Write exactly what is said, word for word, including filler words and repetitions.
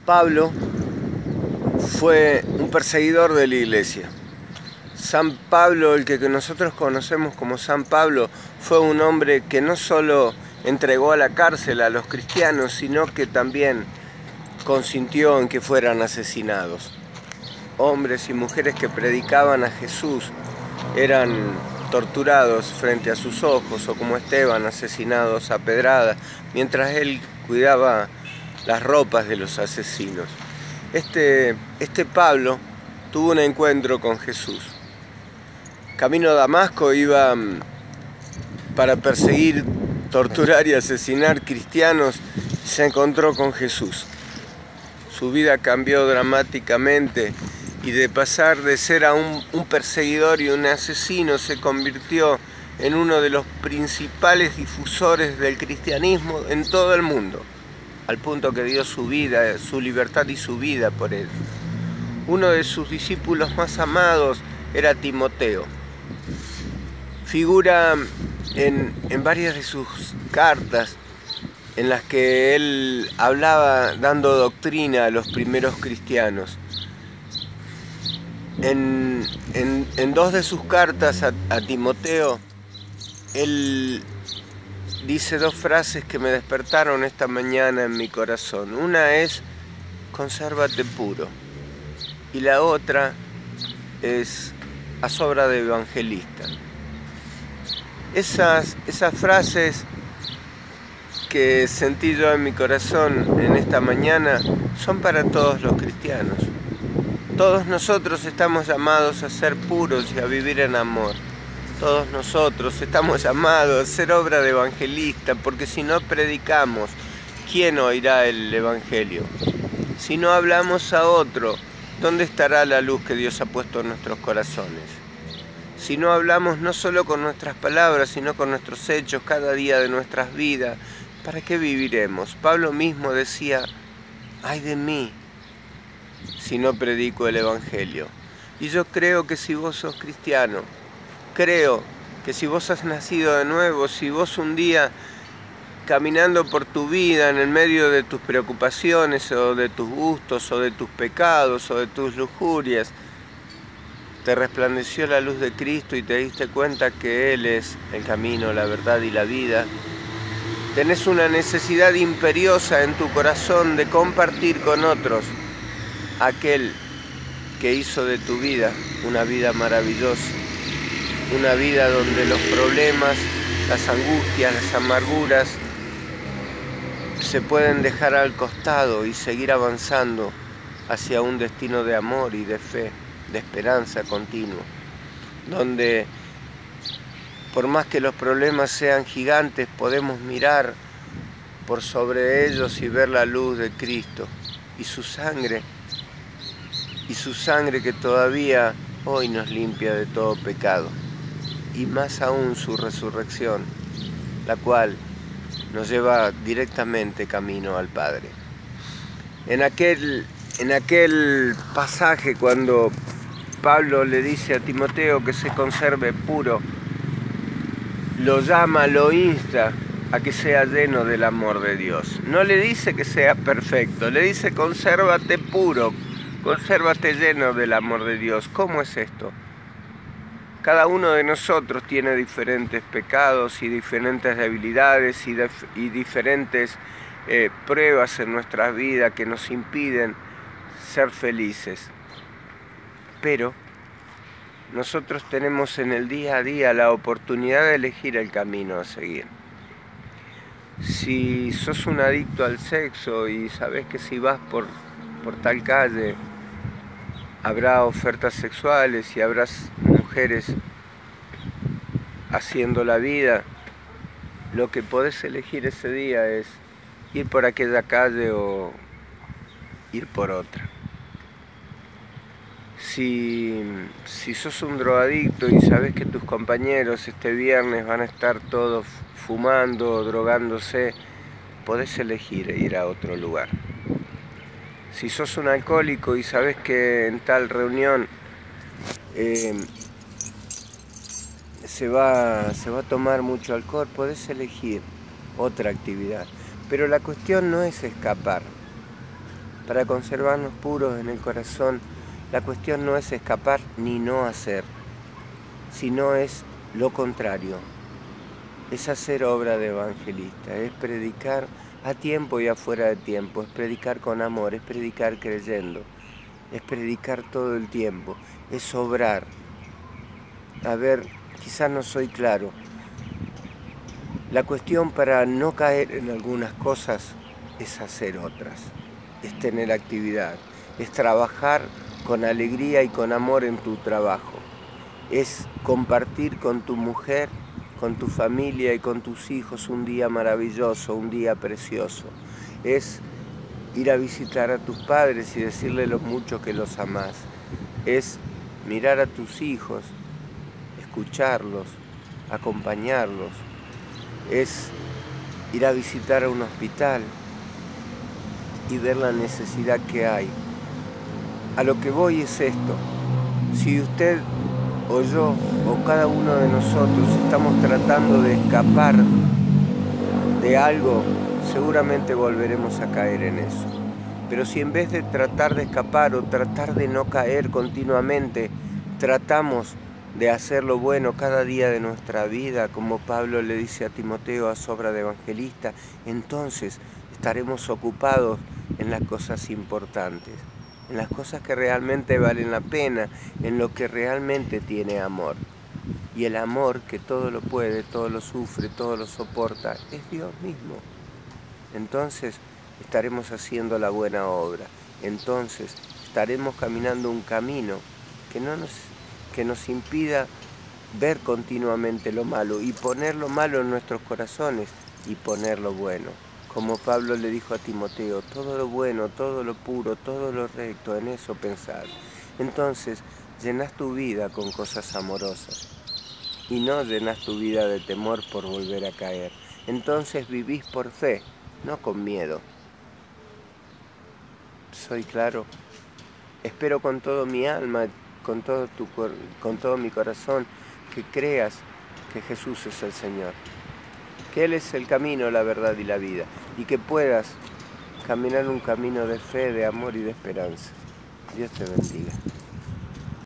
Pablo fue un perseguidor de la iglesia. San Pablo, el que nosotros conocemos como San Pablo, fue un hombre que no solo entregó a la cárcel a los cristianos, sino que también consintió en que fueran asesinados. Hombres y mujeres que predicaban a Jesús eran torturados frente a sus ojos, o como Esteban, asesinados a pedradas, mientras él cuidaba las ropas de los asesinos. Este, este Pablo tuvo un encuentro con Jesús. Camino a Damasco iba para perseguir, torturar y asesinar cristianos, y se encontró con Jesús. Su vida cambió dramáticamente y de pasar de ser a un, un perseguidor y un asesino se convirtió en uno de los principales difusores del cristianismo en todo el mundo, al punto que dio su vida, su libertad y su vida por él. Uno de sus discípulos más amados era Timoteo. Figura en, en varias de sus cartas en las que él hablaba dando doctrina a los primeros cristianos. En, en, en dos de sus cartas a, a Timoteo, él dice dos frases que me despertaron esta mañana en mi corazón. Una es, consérvate puro, y la otra es, haz obra de evangelista. Esas, esas frases que sentí yo en mi corazón en esta mañana son para todos los cristianos. Todos nosotros estamos llamados a ser puros y a vivir en amor. Todos nosotros estamos llamados a ser obra de evangelista, porque si no predicamos, ¿quién oirá el evangelio? Si no hablamos a otro, ¿dónde estará la luz que Dios ha puesto en nuestros corazones? Si no hablamos no solo con nuestras palabras, sino con nuestros hechos cada día de nuestras vidas, ¿para qué viviremos? Pablo mismo decía, ay de mí, si no predico el evangelio. Y yo creo que si vos sos cristiano, creo que si vos has nacido de nuevo, si vos un día caminando por tu vida en el medio de tus preocupaciones o de tus gustos o de tus pecados o de tus lujurias, te resplandeció la luz de Cristo y te diste cuenta que Él es el camino, la verdad y la vida, tenés una necesidad imperiosa en tu corazón de compartir con otros aquel que hizo de tu vida una vida maravillosa, una vida donde los problemas, las angustias, las amarguras se pueden dejar al costado y seguir avanzando hacia un destino de amor y de fe, de esperanza continua, donde por más que los problemas sean gigantes, podemos mirar por sobre ellos y ver la luz de Cristo y su sangre, y su sangre que todavía hoy nos limpia de todo pecado, y más aún su resurrección, la cual nos lleva directamente camino al Padre. En aquel, en aquel pasaje cuando Pablo le dice a Timoteo que se conserve puro, lo llama, lo insta a que sea lleno del amor de Dios. No le dice que sea perfecto, le dice consérvate puro, consérvate lleno del amor de Dios. ¿Cómo es esto? Cada uno de nosotros tiene diferentes pecados y diferentes debilidades y, def- y diferentes eh, pruebas en nuestra vida que nos impiden ser felices. Pero nosotros tenemos en el día a día la oportunidad de elegir el camino a seguir. Si sos un adicto al sexo y sabés que si vas por, por tal calle habrá ofertas sexuales y habrá mujeres haciendo la vida, lo que podés elegir ese día es ir por aquella calle o ir por otra. Si, si sos un drogadicto y sabés que tus compañeros este viernes van a estar todos fumando o drogándose, podés elegir ir a otro lugar. Si sos un alcohólico y sabés que en tal reunión eh, se va, se va a tomar mucho alcohol, podés elegir otra actividad. Pero la cuestión no es escapar. para conservarnos puros en el corazón. La cuestión no es escapar ni no hacer, sino es lo contrario. Es hacer obra de evangelista, es predicar a tiempo y afuera de tiempo, es predicar con amor, es predicar creyendo, es predicar todo el tiempo, es obrar. A ver, quizás no soy claro. La cuestión para no caer en algunas cosas es hacer otras, es tener actividad, es trabajar con alegría y con amor en tu trabajo, es compartir con tu mujer, con tu familia y con tus hijos un día maravilloso, un día precioso, es ir a visitar a tus padres y decirle lo mucho que los amás, es mirar a tus hijos, escucharlos, acompañarlos, es ir a visitar a un hospital y ver la necesidad que hay. A lo que voy es esto: si usted o yo o cada uno de nosotros estamos tratando de escapar de algo, seguramente volveremos a caer en eso. Pero si en vez de tratar de escapar o tratar de no caer continuamente, tratamos de hacer lo bueno cada día de nuestra vida, como Pablo le dice a Timoteo a sobra de evangelista, entonces estaremos ocupados en las cosas importantes, en las cosas que realmente valen la pena, en lo que realmente tiene amor. Y el amor que todo lo puede, todo lo sufre, todo lo soporta, es Dios mismo. Entonces estaremos haciendo la buena obra. Entonces estaremos caminando un camino que no nos, que nos impida ver continuamente lo malo y poner lo malo en nuestros corazones y poner lo bueno. Como Pablo le dijo a Timoteo, todo lo bueno, todo lo puro, todo lo recto, en eso pensar. Entonces llenas tu vida con cosas amorosas y no llenas tu vida de temor por volver a caer. Entonces vivís por fe, no con miedo. ¿Soy claro? Espero con todo mi alma, con todo, tu, con todo mi corazón, que creas que Jesús es el Señor, que Él es el camino, la verdad y la vida, y que puedas caminar un camino de fe, de amor y de esperanza. Dios te bendiga.